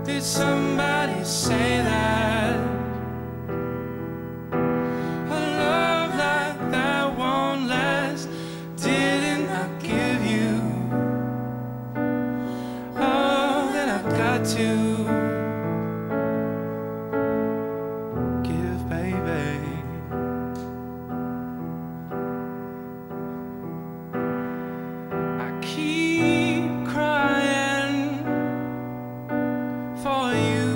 Did somebody say that a love like that won't last? Didn't I give you all that I've got to give, baby? I keep crying for you.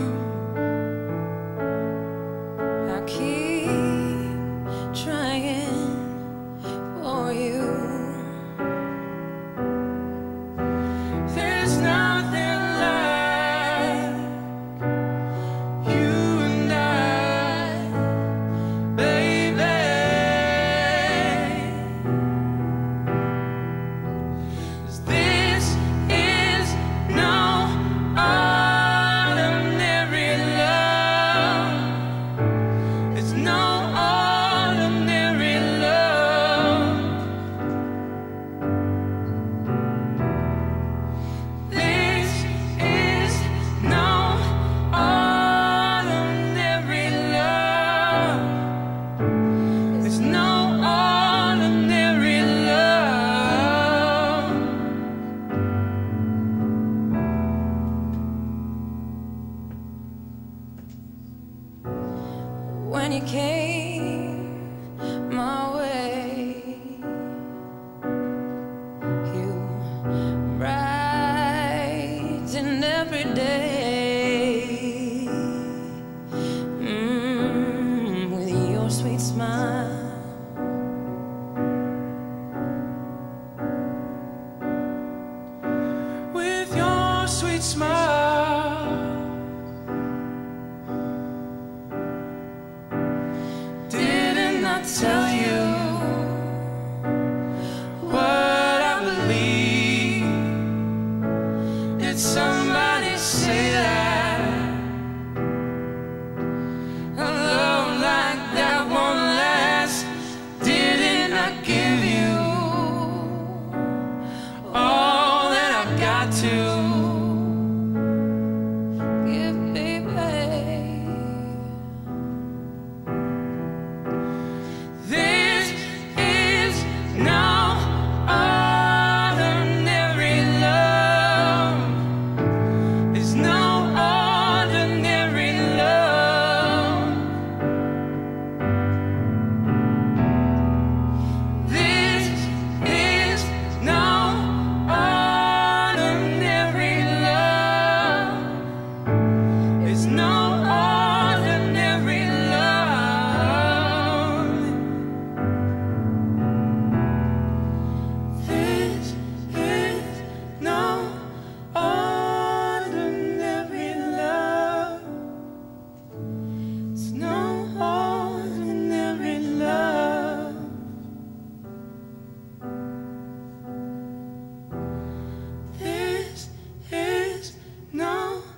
I keep trying for you. There's nothing like you and I, baby. 'Cause this is no ordinary love. It's no ordinary love. This is no ordinary love. It's no ordinary love. When you came my way, you brightened every day with your sweet smile. With your sweet smile, didn't I tell you what I believe? Did somebody say that a love like that won't last? Didn't I give you all that I've got to Give, baby. This is no ordinary love. It's no ordinary love. This is no ordinary love. It's no ordinary love. This is no ordinary love. It's no ordinary love. This is no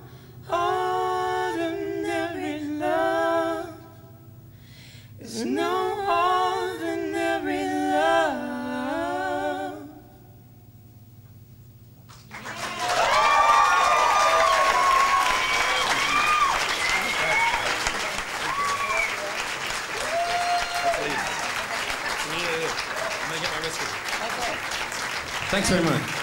ordinary love. It's no ordinary love. Thanks very much.